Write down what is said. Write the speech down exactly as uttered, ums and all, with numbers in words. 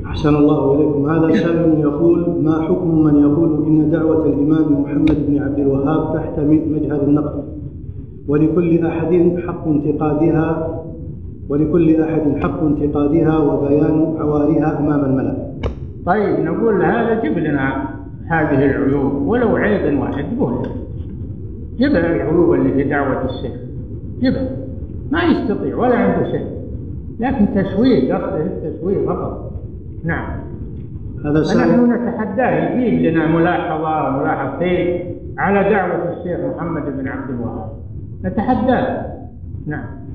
أحسن الله إليكم. هذا سائل يقول: ما حكم من يقول إن دعوة الإمام محمد بن عبد الوهاب تحت مجهر النقد، ولكل أحد حق انتقادها ولكل أحد حق انتقادها وبيان عوارها أمام الملأ؟ طيب نقول هذا جيب لنا هذه العيوب ولو عيب واحد، جيبه جيب العيوب اللي في دعوة الشيخ، جيبها. ما يستطيع ولا عنده شيء، لكن تسويه، قصده التسويه فقط. نعم. هذا نحن نتحداه يجيب لنا ملاحظة ملاحظتين على دعوة الشيخ محمد بن عبد الوهاب، نتحداه. نعم.